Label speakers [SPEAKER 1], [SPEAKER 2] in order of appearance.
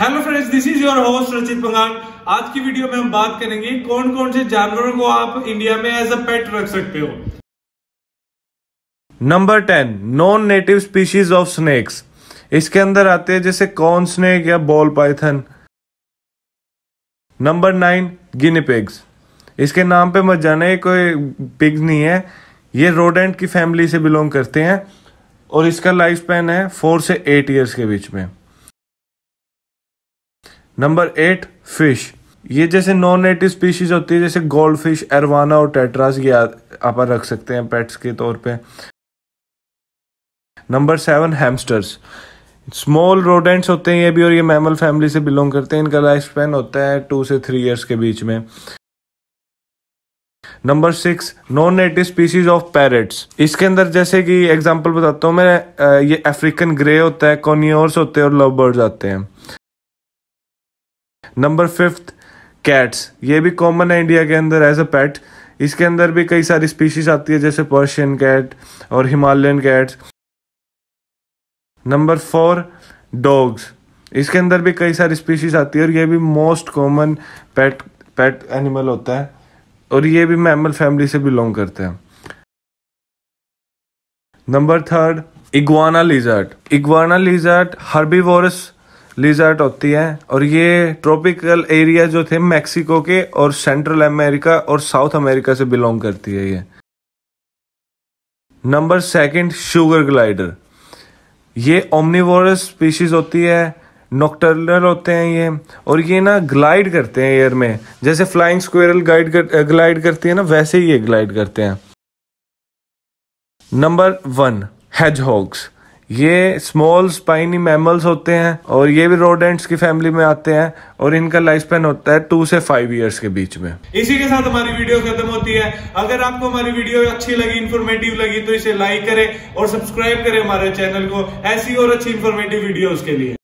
[SPEAKER 1] Hello friends, this is your host Rachit Pangal. आज की video में हम बात करेंगे कौन कौन से जानवरों को आप इंडिया में एज अ पेट रख सकते हो।
[SPEAKER 2] Number 10 non native species of snakes. इसके अंदर आते हैं जैसे कॉर्न स्नेक या ball python. Number 9 guinea pigs. इसके नाम पे मत जाने, कोई पिग्स नहीं है, ये रोडेंट की फैमिली से बिलोंग करते हैं और इसका लाइफ स्पैन है 4 से 8 ईयर्स के बीच में। Number 8 fish. ये जैसे नॉन नेटिव स्पीशीज होती है जैसे गोल्ड फिश, एरवाना और टेट्रास, ये आप रख सकते हैं पेट्स के तौर पे। Number 7 hamsters. स्मॉल रोडेंट्स होते हैं ये भी, और ये मैमल फैमिली से बिलोंग करते हैं। इनका लाइफ स्पैन होता है 2 से 3 ईयर्स के बीच में। Number 6 non native species of parrots. इसके अंदर जैसे कि एग्जांपल बताता हूँ मैं, ये अफ्रीकन ग्रे होता है, कॉर्नियोर्स होते हैं और लव बर्ड्स आते हैं। Number 5 cats. ये भी कॉमन है इंडिया के अंदर एज अ पेट। इसके अंदर भी कई सारी स्पीशीज आती है जैसे पर्शियन कैट और हिमालयन कैट्स। Number 4 dogs. इसके अंदर भी कई सारी स्पीशीज आती है और ये भी मोस्ट कॉमन पेट एनिमल होता है और ये भी मैमल फैमिली से बिलोंग करते हैं। Number 3 iguana lizard. Iguana lizard herbivorous lizard होती है और ये ट्रॉपिकल एरिया जो थे मैक्सिको के और सेंट्रल अमेरिका और साउथ अमेरिका से बिलोंग करती है ये। Number 2 sugar glider. ये ओमनिवोरस स्पीशीज होती है, नॉक्टर्नल होते हैं ये, और ये ना ग्लाइड करते हैं एयर में, जैसे फ्लाइंग स्क्विरल ग्लाइड करती है ना, वैसे ही ये ग्लाइड करते हैं। Number 1 hedgehogs. ये स्मॉल स्पाइनी मैमल्स होते हैं और ये भी रोडेंट्स की फैमिली में आते हैं और इनका लाइफ स्पैन होता है 2 से 5 ईयर्स के बीच में।
[SPEAKER 1] इसी के साथ हमारी वीडियो खत्म होती है। अगर आपको हमारी वीडियो अच्छी लगी, इंफॉर्मेटिव लगी, तो इसे लाइक करें और सब्सक्राइब करें हमारे चैनल को ऐसी और अच्छी इंफॉर्मेटिव वीडियोस के लिए।